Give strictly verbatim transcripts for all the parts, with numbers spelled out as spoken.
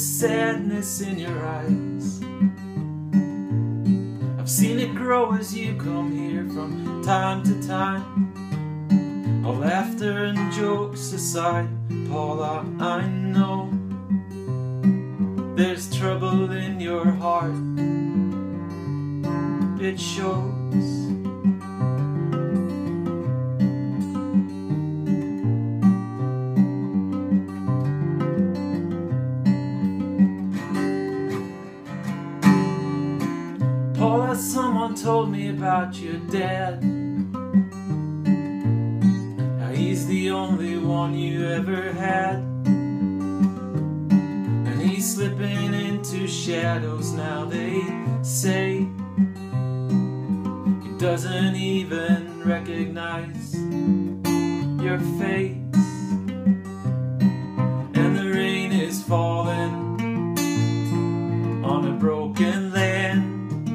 sadness in your eyes. I've seen it grow as you come here from time to time. All laughter and jokes aside, Paula, I know there's trouble in your heart. It shows. Paula, someone told me about your dad. How he's the only one you ever had, and he's slipping into shadows now, they say. He doesn't even recognize your face. And the rain is falling on a broken land.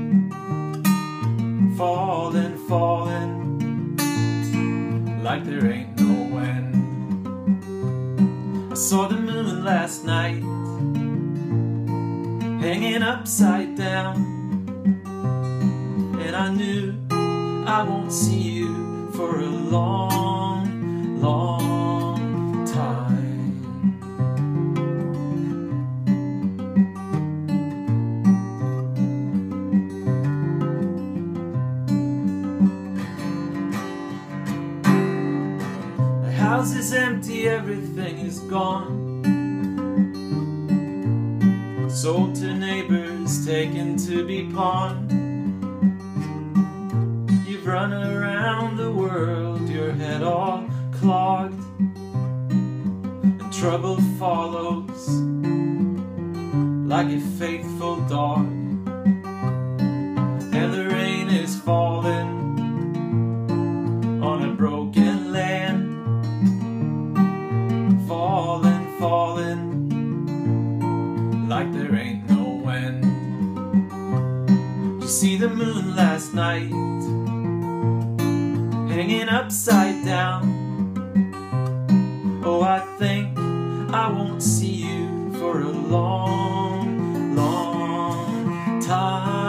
Falling, falling, like there ain't no end. I saw the moon last night, hanging upside down, and I knew I won't see you for a long, long time. The house is empty, everything is gone. Sold to neighbors, taken to be pawned. You've run around the world, your head all clogged, and trouble follows like a faithful dog. And the rain is falling on a broken land. Falling, falling, like there ain't no end. You see the moon last night, hanging upside down. Oh, I think I won't see you for a long, long time.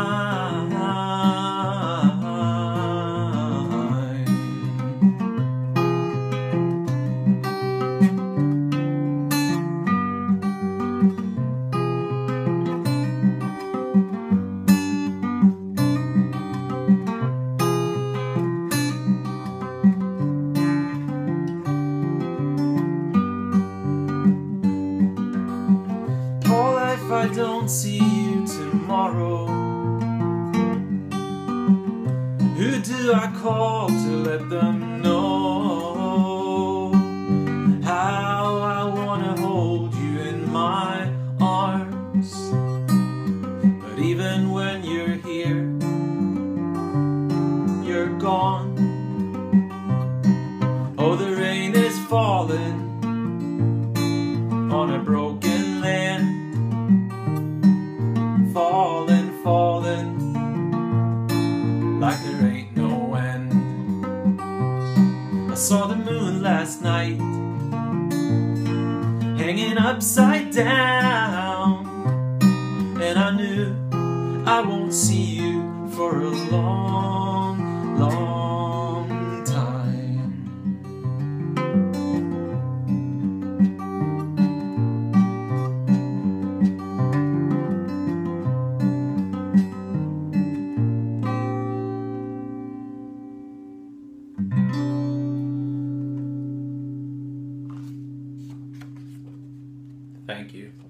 If I don't see you tomorrow, who do I call to let them know how I wanna hold you in my arms? But even when you're here, you're gone. Oh, the rain is falling on a broken land. Falling, falling, like there ain't no end. I saw the moon last night, hanging upside down, and I knew I won't see you for a long, long time. Thank you.